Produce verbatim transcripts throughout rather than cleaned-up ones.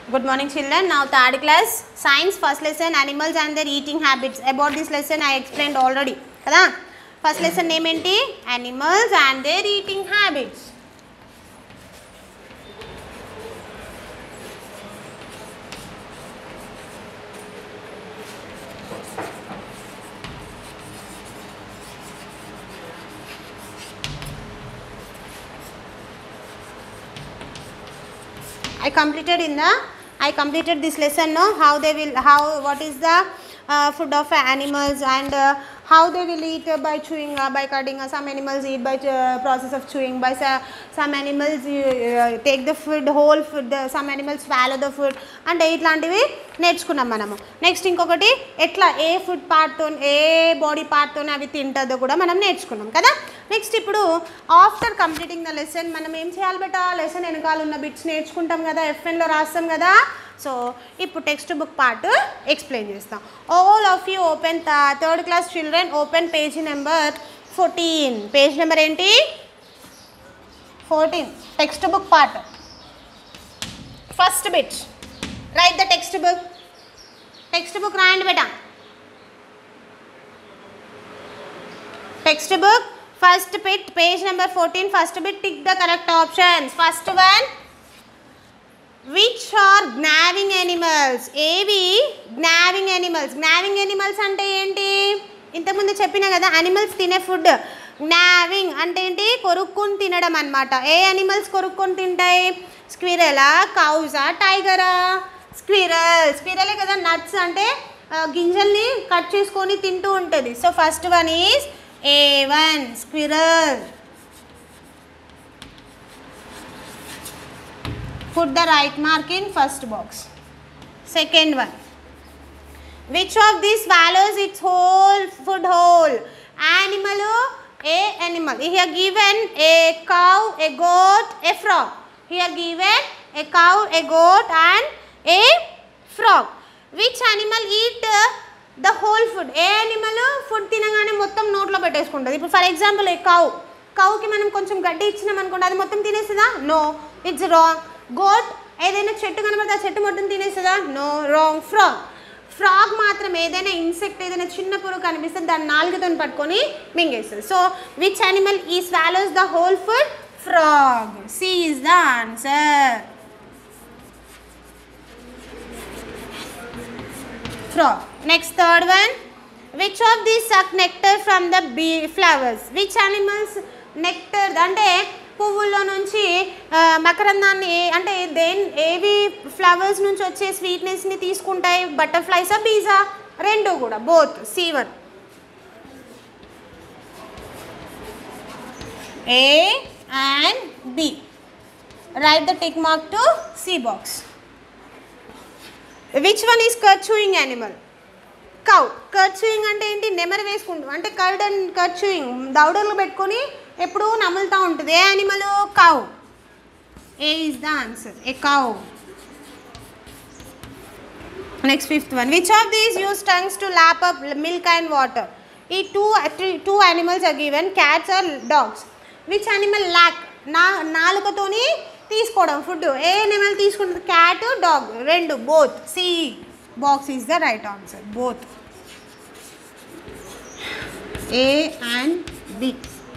Good morning children. Now third class science first lesson animals and their eating habits. About this lesson I explained already. Kada? First lesson name enti animals and their eating habits. I completed in the I completed this lesson no how they will how what is the uh, food of animals and uh, how they will eat uh, by chewing uh, by cutting uh, some animals eat by uh, process of chewing by uh, some animals uh, take the food whole food uh, some animals swallow the food and ఇట్లాంటివి నేర్చుకున్నాం మనము next ఇంకొకటి ఎట్లా ఏ food పార్ట్తో ఏ body పార్ట్తో అవి తింటుందో కూడా మనం నేర్చుకున్నాం కదా నెక్స్ట్ ఇప్పుడు ఆఫ్టర్ కంప్లీటింగ్ ద లెసన్ మనం ఏం చేయాలి బెట లెసన్ వెనకాల ఉన్న బిట్స్ నేర్చుకుంటాం కదా ఎఫ్ఎన్లో రాస్తాం కదా సో ఇప్పుడు టెక్స్ట్ బుక్ పార్ట్ ఎక్స్ప్లెయిన్ చేస్తాం all of you open third class children open page number fourteen page number ఏంటి fourteen textbook part first bit write the textbook textbook రాయండి బేటా textbook first bit page number fourteen first bit tick the correct options first one which are gnawing animals ఏవి gnawing animals gnawing animals అంటే ఏంటి ఇంతకుముందు చెప్పినా కదా animals తినే food gnawing అంటే ఏంటి కొరుక్కొని తినడం అన్నమాట ఏ animals కొరుక్కొని తింటాయి స్క్విరలా కౌజా టైగరా స్క్విరల్ స్క్విరలే కదా నట్స్ అంటే గింజల్ని కట్ చేసుకొని తింటూ ఉంటుంది so first one is A one squirrel put the right mark in first box second one which of these swallows its whole food whole animal a animal here given a cow a goat a frog here given a cow a goat and a frog which animal eat the whole food ఏ animal food తినగానే మొత్తం నోట్లో పెట్టేసుకుంటుంది ఇప్పుడు for example a cow కౌకి మనం కొంచెం గడ్డి ఇచ్చినాం అనుకోండి అది మొత్తం తినేస్తుందా నో ఇట్స్ రాంగ్ గోట్ ఏదైనా చెట్టు కనబడితే ఆ చెట్టు మొత్తం తినేస్తుందా నో రాంగ్ ఫ్రాగ్ ఫ్రాగ్ మాత్రం ఏదైనా ఇన్సెక్ట్ ఏదైనా చిన్న పురుగు కనిపిస్తే దాన్ని నాలుగుతో పట్టుకొని మింగేస్తుంది సో విచ్ యానిమల్ ఈ swallows the whole food frog C is the answer frog next third one which of the suck nectar from the bee flowers which animals nectar అంటే పువ్వుల్లో నుంచి మకరందాన్ని అంటే దేని ఏవి ఫ్లవర్స్ నుంచి వచ్చే స్వీట్నెస్ని తీసుకుంటాయి బటర్ఫ్లైసా బీజా రెండు కూడా both C one A and B right the tick mark to C box which one is cud chewing animal cow cud chewing అంటే ఏంటి నెమరు వేసుకుంటాం అంటే కర్డ్ అండ్ కర్డ్ చూయింగ్ దౌడర్లు పెట్టుకొని ఎప్పుడు నములుతూ ఉంటుంది ఏ animal cow A is the answer A cow next fifth one which of these use tongues to lap up milk and water ఈ two two animals are given cats are dogs which animal lap నా నాలుకతోని తీసుకోవడం food ఏ animal తీసుకుంటుంది cat dog రెండు both C box is the right answer both A and B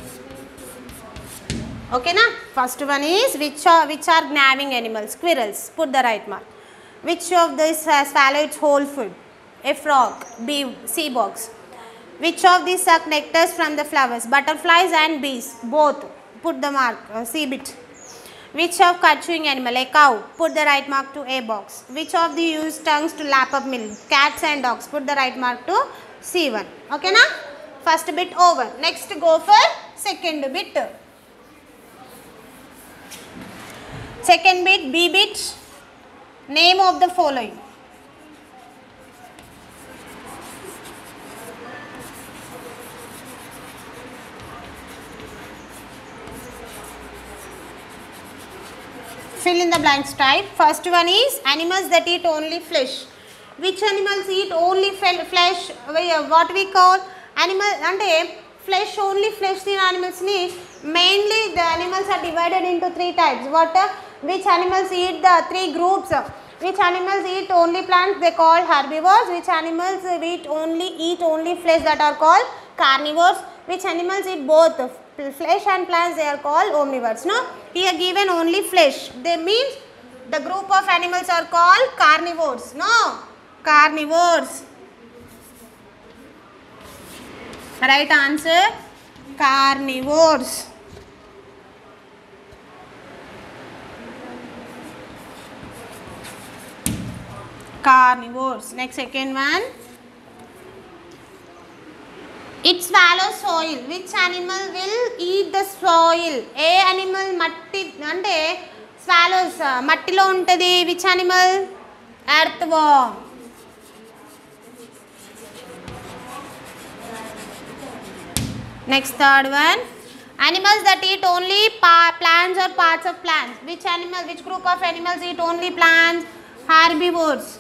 okay na first one is which are which are gnawing animals squirrels put the right mark which of this uh, swallow its whole food a frog b c box which of these suck nectars from the flowers butterflies and bees both put the mark uh, c bit which of cut chewing animal a cow put the right mark to a box which of the use tongues to lap up milk cats and dogs put the right mark to c one okay na first bit over next go for second bit second bit B bit name of the following fill in the blanks type first one is animals that eat only flesh which animals eat only flesh what we call animal ante flesh only flesh in animals ni mainly the animals are divided into three types what uh, which animals eat the three groups Which animals eat only plants? They call herbivores. Which animals eat only eat only flesh? That are called carnivores. Which animals eat both flesh and plants? They are called omnivores. No, here given only flesh. They means the group of animals are called carnivores. No, carnivores. Right answer, carnivores. Carnivores. Next, second one. It swallows soil. Which animal will eat the soil? A animal matti ante swallows mattilo untadi. Which animal? Earthworm. Next, third one. Animals that eat only plants or parts of plants. Which animal? Which group of animals eat only plants? Herbivores.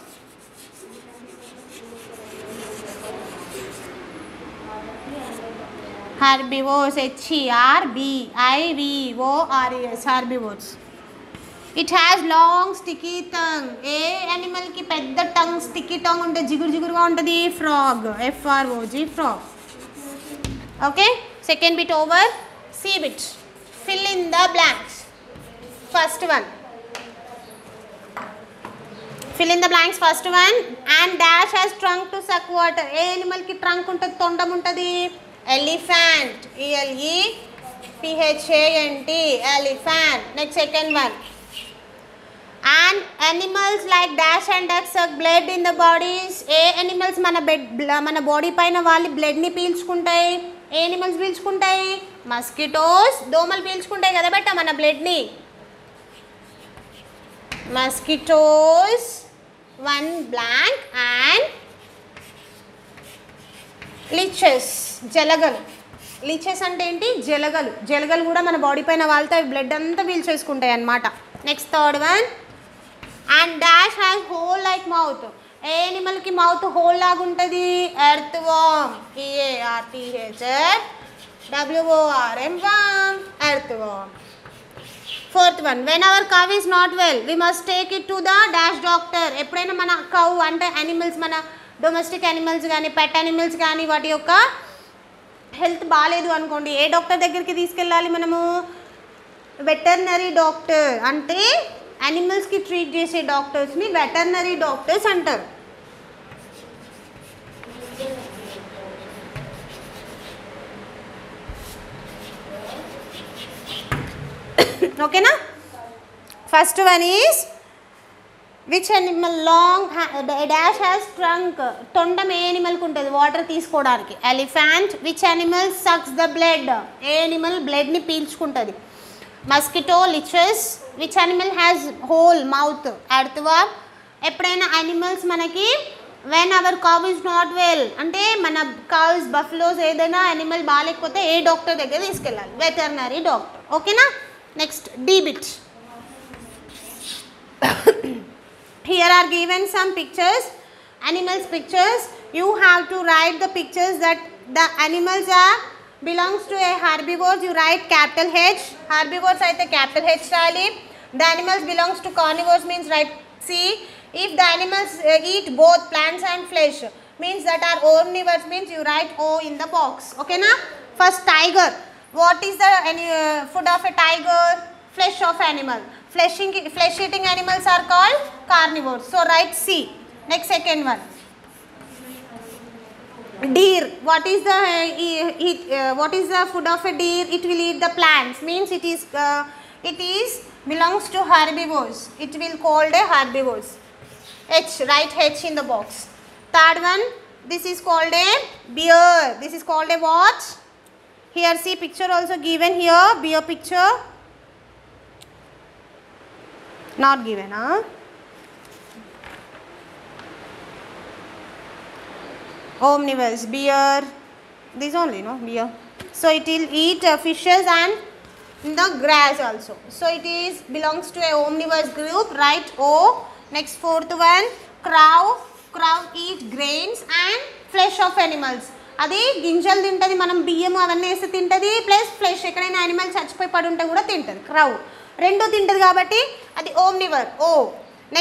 Herbivores. H E R B I V O R E S. Herbivores. It has long sticky tongue. A animal ki pedda tongue, sticky tongue unte jigur jigur ga untadi. Frog. F R O G. Frog. Okay. Second bit over. C bit. Fill in the blanks. First one. Fill in the blanks. First one. And dash has trunk to suck water. A animal ki trunk untadi, tondam untadi. Elephant. E L E P H A N T. Elephant. Next, second one. And animals like dash and duck suck blood in the bodies. A animals mana bed mana body paina valli blood ni పీల్చుకుంటాయి. ఏ animals పీల్చుకుంటాయి? Mosquitoes. దోమలు పీల్చుకుంటాయి కదా బెట్ట మన blood ని. Mosquitoes. One blank. And leeches. జలగలు. లిచెస్ అంటే ఏంటి? జలగలు. జలగలు కూడా మన బాడీ పైన వాళ్తే అవి బ్లడ్ అంతా పీల్చేసుకుంటాయి అన్నమాట. Next, third one. And dash has hole like mouth. ఏ ఎనిమల్ కి మౌత్ హోల్ లాగా ఉంటుంది? Earthworm. E A R T H W O R M worm. Earthworm. Fourth one. When our cow is not well we must take it to the dash doctor. ఎప్పుడైనా మన కవ్ అంటే animals, మన domestic animals కానీ pet animals కానీ వాటి యొక్క health బాగాలేదు అనుకోండి, ఏ డాక్టర్ దగ్గరికి తీసుకెళ్ళాలి మనము? Veterinary doctor. అంటే యానిమల్స్కి ట్రీట్ చేసే డాక్టర్స్ని వెటర్నరీ డాక్టర్స్ అంటారు. ఓకేనా? First one is which animal long dash has trunk. తొండం ఏ యానిమల్కి ఉంటుంది వాటర్ తీసుకోవడానికి? Elephant. Which animal sucks the blood. ఏ యానిమల్ బ్లడ్ని పీల్చుకుంటుంది? Mosquito. Leeches. Which animal has whole mouth? Earthworm. ఎప్పుడైనా యానిమల్స్ మనకి when our cow is not well అంటే మన కవ్స్, బఫ్లోస్ ఏదైనా యానిమల్ బాగాలేకపోతే ఏ డాక్టర్ దగ్గర తీసుకెళ్ళాలి? Veterinary doctor. ఓకేనా? Next, D bit. Here are given some pictures, animals pictures. You have to write the pictures that the animals are belongs to a herbivores. You write capital H. Herbivores aithe capital H rali. The animals belongs to carnivores means write C. If the animals uh, eat both plants and flesh means that are omnivores means you write O in the box. Okay na? First, tiger. What is the uh, food of a tiger? Flesh of animal. Fleshing, flesh eating animals are called carnivores. So write C. Next, second one. Deer. What is the uh, eat, uh, what is the food of a deer? It will eat the plants. Means it is uh, it is belongs to herbivores. It will called a herbivores. H. Write H in the box. Third one. This is called a bear. This is called a what? Here see picture also given here. Bear picture. Not given, huh? Omnivores, bear, this only, no? Bear. So it will eat uh, fishes and in the grass also. So it is belongs to a omnivores group. Write O. Next, fourth one, crow. Crow eat grains and flesh of animals. అది గింజలు తింటది, మనం బియ్యం అవన్నీ వేసి తింటది, plus flesh ఎక్కడైనా animal చచ్చిపోయి పడి ఉంటే కూడా తింటది. క్రౌ రెండు తింటది కాబట్టి అది ఓమ్నివర్. ఓ. Next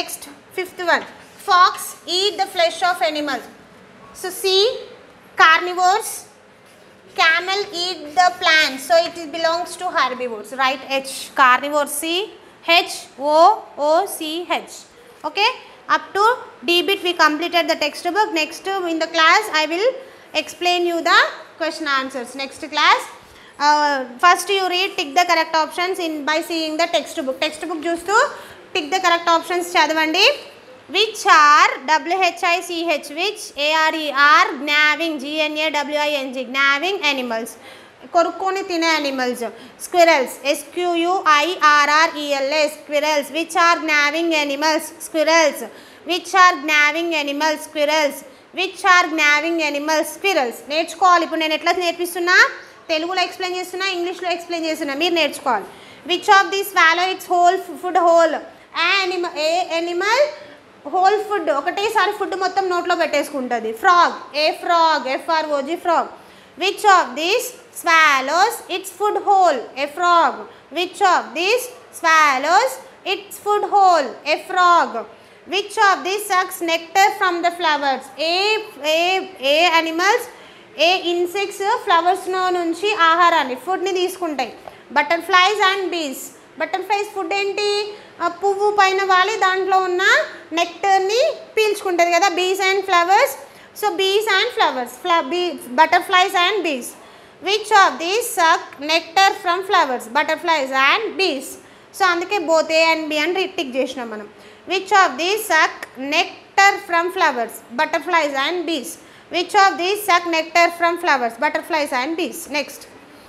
Fifth one, fox eat the flesh of animals. So C, carnivores. Camel eat the plants, so it is belongs to herbivores. Right, H, carnivores. C, H, O, O, C, H. Okay, up to D bit we completed the textbook. Next in the class I will explain you the question answers. Next class, uh, first you read, tick the correct options in by seeing the textbook. Textbook చూస్తూ tick the correct options చదవండి. Which are W H I C H, which A R E are gnawing, G N A W I N G, gnawing animals, కొరుక్కొని తినే animals. Squirrels, S Q U I R R E L S, squirrels. Which are gnawing animals? Squirrels. Which are gnawing animals? Squirrels. Which are gnawing animals? Squirrels. నేర్చుకోవాలి. ఇప్పుడు నేను ఎట్లా నేర్పిస్తున్నా, తెలుగులో explain చేస్తున్నా, ఇంగ్లీష్లో explain చేస్తున్నా, మీరు నేర్చుకోవాలి. Which of these swallow its whole food whole? Animal, A animal whole food ఒకటేసారి ఫుడ్ మొత్తం నోట్లో పెట్టేసుకుంటుంది. Frog, A frog, F R O G, frog. Which of these swallows its food whole? A frog. Which of these swallows its food whole? A frog. Which of these sucks nectar from the flowers? A A A animals, A insects flowers లో నుంచి ఆహారాన్ని ఫుడ్ని తీసుకుంటాయి. Butterflies and bees, butterflies food ఏంటి? పువ్వు పైన వాలి దాంట్లో ఉన్న నెక్టర్ని పీల్చుకుంటుంది కదా, bees and flowers. So bees and flowers, B butterflies and bees. Which of these suck nectar from flowers? Butterflies and bees. So అందుకే బోత్ ఏ అండ్ బి అని టిక్ చేసినాం మనం. Which of these suck nectar from flowers? Butterflies and bees. Which of these suck nectar from flowers? Butterflies and bees. Next,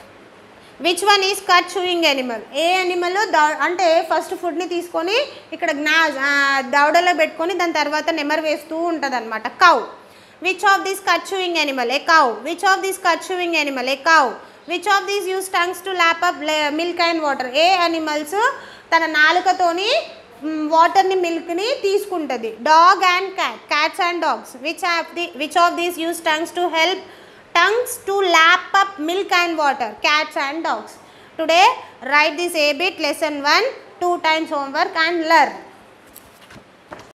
which one is cud chewing animal? ఏ animal దా అంటే first ఫుడ్ని తీసుకొని ఇక్కడ జ్ఞా దవడలో పెట్టుకొని దాని తర్వాత నెమరు వేస్తూ ఉంటుంది అనమాట. Cow. Which of this cud chewing animal? A cow. Which of this cud chewing animal? A cow. Which of these use tongues to lap up milk and water? ఏ యానిమల్స్ తన నాలుకతోని వాటర్ని మిల్క్ని తీసుకుంటుంది. Dog and cat, cats and dogs. Which of the which of these use tongues to help tongues to lap up milk and water? Cats and dogs. Today write this A bit lesson one, two times homework and learn.